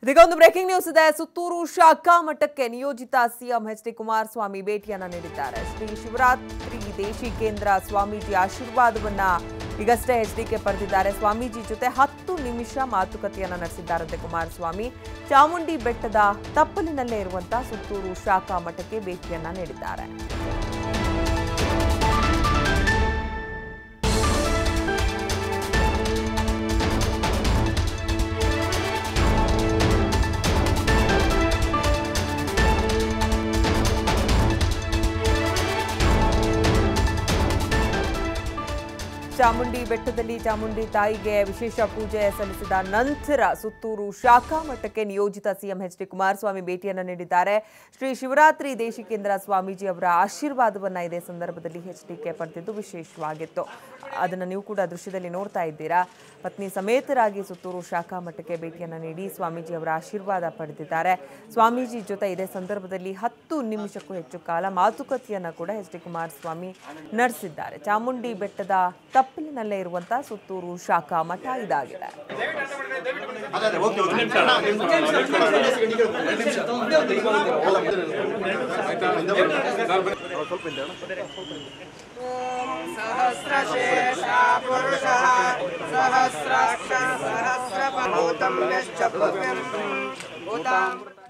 ಇದೀಗ ಒಂದು breaking news ಇದೆ. ಸುತ್ತೂರು ಶಾಖಾ ಮಠಕ್ಕೆ ನಿಯೋಜಿತ ಸಿಎಂ ಎಚ್.ಡಿ. ಕುಮಾರಸ್ವಾಮಿ ಭೇಟಿಯನ್ನ ನೀಡಿದ್ದಾರೆ. ಶ್ರೀ ಶಿವರಾತ್ರಿ ದೇಶಿಕೇಂದ್ರ ಸ್ವಾಮೀಜಿ ಆಶೀರ್ವಾದವನ್ನ ಈಗಷ್ಟೇ ಎಚ್.ಡಿ.ಕೆ ಪಡೆದಿದ್ದಾರೆ. ಸ್ವಾಮೀಜಿ ಜೊತೆ 10 ನಿಮಿಷ ಮಾತುಕತೆಯನ್ನ ನಡೆಸಿದ್ದಾರಂತೆ ಕುಮಾರಸ್ವಾಮಿ. ಚಾಮುಂಡಿ ಬೆಟ್ಟದ ತಪ್ಪಲಿನಲ್ಲೇ ಇರುವಂತಹ ಸುತ್ತೂರು ಶಾಖಾ ಮಠಕ್ಕೆ ಭೇಟಿಯನ್ನ ನೀಡಿದ್ದಾರೆ. ಚಾಮುಂಡಿ ಬೆಟ್ಟದಲ್ಲಿ ಚಾಮುಂಡಿ ತಾಯಿಗೆ ವಿಶೇಷ ಪೂಜೆ ಸಲ್ಲಿಸಿದ ನಂತರ ಸುತ್ತೂರು ಶಾಖಾ ಮಠಕ್ಕೆ ನಿಯೋಜಿತ ಸಿಎಂ ಎಚ್.ಡಿ. ಕುಮಾರಸ್ವಾಮಿ ಭೇಟಿಯನ್ನು ನೀಡಿದ್ದಾರೆ. ಶ್ರೀ ಶಿವರಾತ್ರಿ ದೇಶಿಕೇಂದ್ರ ಸ್ವಾಮೀಜಿ ಅವರ ಆಶೀರ್ವಾದವನ್ನ ಇದೇ ಸಂದರ್ಭದಲ್ಲಿ ಎಚ್.ಡಿ.ಕೆ ಪಡೆದಿದ್ದು ವಿಶೇಷವಾಗಿತ್ತು. ಅದನ್ನು ನೀವು ಕೂಡ ದೃಶ್ಯದಲ್ಲಿ ನೋಡ್ತಾ ಇದ್ದೀರಾ. ಪತ್ನಿ ಸಮೇತರಾಗಿ ಸುತ್ತೂರು ಶಾಖಾ ಮಠಕ್ಕೆ ಭೇಟಿಯನ್ನು ನೀಡಿ ಸ್ವಾಮೀಜಿ ಅವರ ಆಶೀರ್ವಾದ ಪಡೆದಿದ್ದಾರೆ. ಸ್ವಾಮೀಜಿ ಜೊತೆ ಇದೇ ಸಂದರ್ಭದಲ್ಲಿ 10 ನಿಮಿಷಕ್ಕೂ ಹೆಚ್ಚು ಕಾಲ ಮಾತುಕತೆಯನ್ನು ಕೂಡ ಎಚ್.ಡಿ. ಕುಮಾರಸ್ವಾಮಿ ನಡೆಸಿದ್ದಾರೆ. ಚಾಮುಂಡಿ ಬೆಟ್ಟದ ತಪ್ಪಲಿನಲ್ಲೇ ಇರುವಂತಹ ಸುತ್ತೂರು ಶಾಖಾ ಮಠ ಇದಾಗಿದೆ. सहस्रशेष पुरुषः सहस्राक्ष सहस्रपनोतं यश्च पृथ्वीं भूतां